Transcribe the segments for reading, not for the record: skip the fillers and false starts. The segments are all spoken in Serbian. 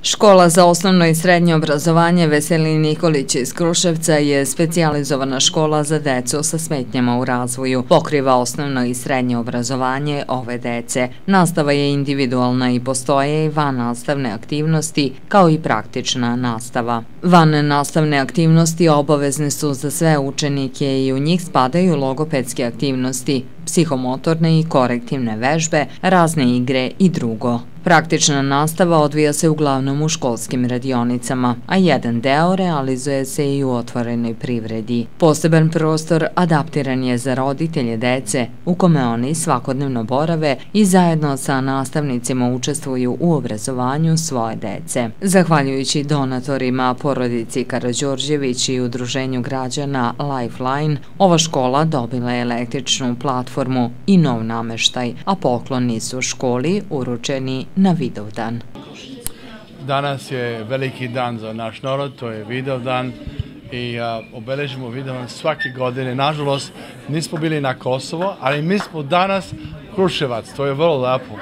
Škola za osnovno i srednje obrazovanje Veselin Nikolić iz Kruševca je specijalizovana škola za decu sa smetnjama u razvoju. Pokriva osnovno i srednje obrazovanje ove dece. Nastava je individualna i postoje i vannastavne aktivnosti, kao i praktična nastava. Vannastavne aktivnosti obavezne su za sve učenike i u njih spadaju logopedske aktivnosti, psihomotorne i korektivne vežbe, razne igre i drugo. Praktična nastava odvija se uglavnom u školskim radionicama, a jedan deo realizuje se i u otvorenoj privredi. Poseban prostor adaptiran je za roditelje dece, u kome oni svakodnevno borave i zajedno sa nastavnicima učestvuju u obrazovanju svoje dece. Zahvaljujući donatorima, porodici Karađorđević i udruženju građana Lifeline, ova škola dobila je električnu platformu i nov nameštaj, a pokloni su školi uručeni na Vidovdan. Danas je veliki dan za naš narod, to je Vidovdan i obeležimo Vidovdan svake godine. Nažalost, nismo bili na Kosovo, ali mi smo danas Kruševac, to je vrlo lepo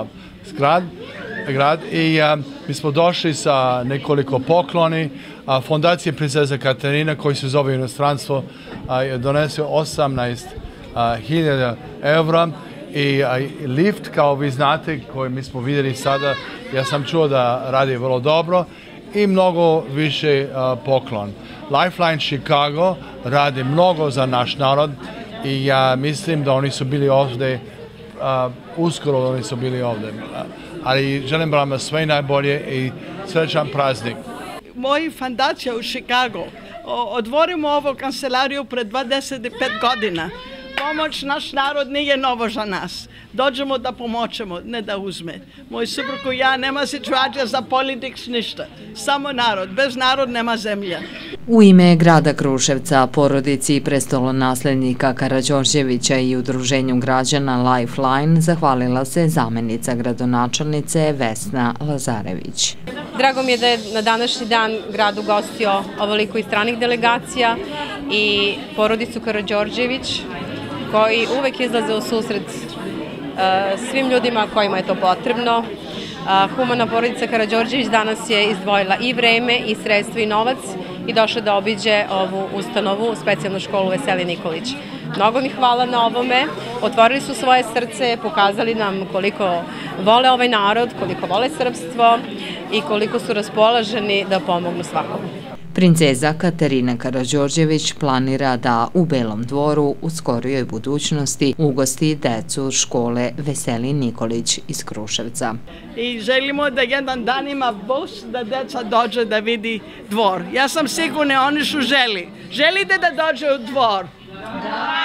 grad i mi smo došli sa nekoliko pokloni. Fondacija Princeza Katarina, koji se zove inostranstvo, donese 18.000 evra i lift, kao vi znate, koji mi smo vidjeli sada, ja sam čuo da radi vrlo dobro i mnogo više poklon. Lifeline Chicago radi mnogo za naš narod i ja mislim da oni su bili ovdje, uskoro oni su bili ovdje. Ali želim vam sve najbolje i srećan praznik. Moja fondacija u Chicago, otvorimo ovu kancelariju pred 25 godina. Pomoć naš narod nije novo za nas. Dođemo da pomoćemo, ne da uzme. Moj suprug i ja nema situacija za politiks ništa. Samo narod. Bez narod nema zemlja. U ime grada Kruševca, porodici prestolonaslednika Karađorđevića i udruženju građana Lifeline zahvalila se zamenica gradonačelnice Vesna Lazarević. Drago mi je da je na današnji dan grad ugostio ovoliko i stranih delegacija i porodicu Karađorđević, koji uvek izlaze u susret svim ljudima kojima je to potrebno. Humana porodica Karađorđević danas je izdvojila i vreme, i sredstvo, i novac i došla da obiđe ovu ustanovu, specijalnu školu Veselin Nikolić. Mnogo mi hvala na ovome, otvorili su svoje srce, pokazali nam koliko vole ovaj narod, koliko vole srpstvo i koliko su raspoloženi da pomognu svakom. Princeza Katarina Karađorđević planira da u Belom dvoru u skorijoj budućnosti ugosti decu škole Veselin Nikolić iz Kruševca. I želimo da jedan dan ima bus da deca dođe da vidi dvor. Ja sam sigurna, oni su želi. Želite da dođe u dvor? Da!